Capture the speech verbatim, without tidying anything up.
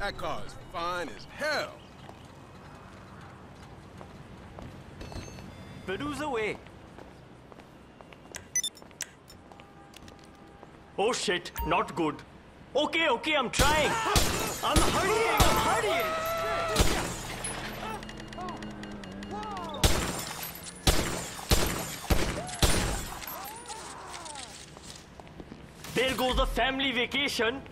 That car is fine as hell. Peruse away. Oh shit, not good. Okay, okay, I'm trying. I'm hurrying, I'm hurrying. There goes the family vacation.